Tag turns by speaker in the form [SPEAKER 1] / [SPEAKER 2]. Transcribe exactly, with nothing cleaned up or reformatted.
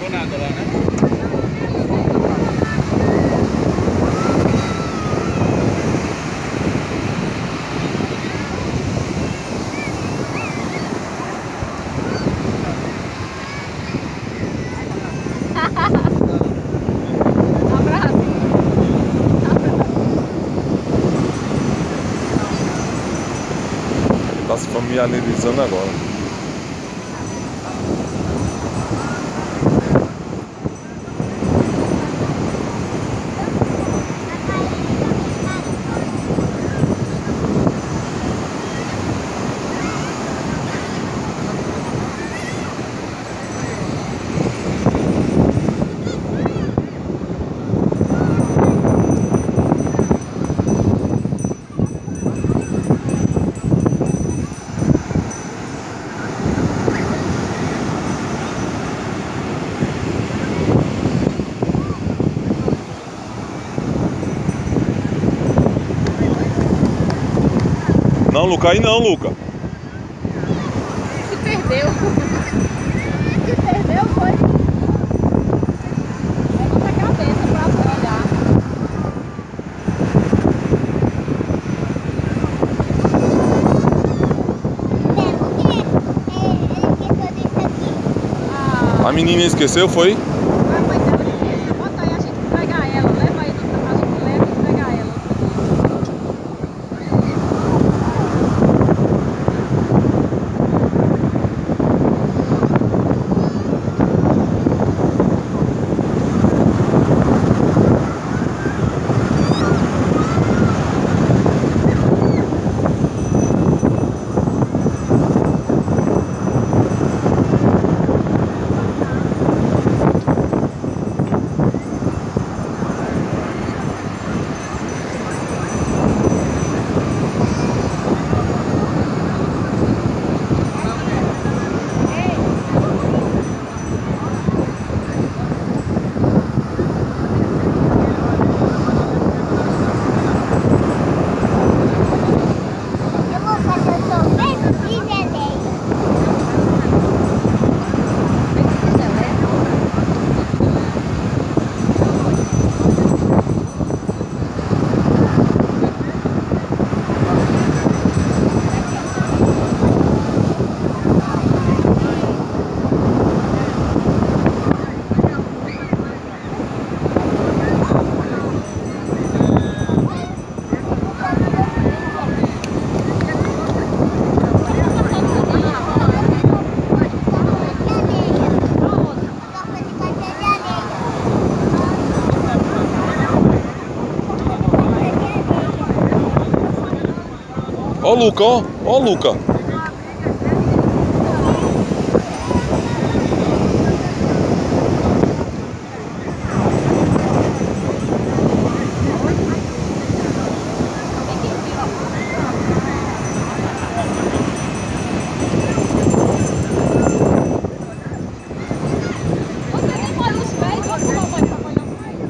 [SPEAKER 1] pegou nada lá, né?
[SPEAKER 2] Tá se familiarizando agora. Não, Luca, aí não, Luca.
[SPEAKER 3] Se perdeu. Se perdeu foi. Levanta a cabeça pra olhar.
[SPEAKER 2] A menina esqueceu, foi?
[SPEAKER 3] A mãe dela esqueceu. Bota aí a gente pegar ela. Leva aí, a gente leva e pegar ela.
[SPEAKER 2] Ó, Luca, ó, ó, Luca.
[SPEAKER 3] Você nem molha os pés, vou tomar banho pra molhar os pés.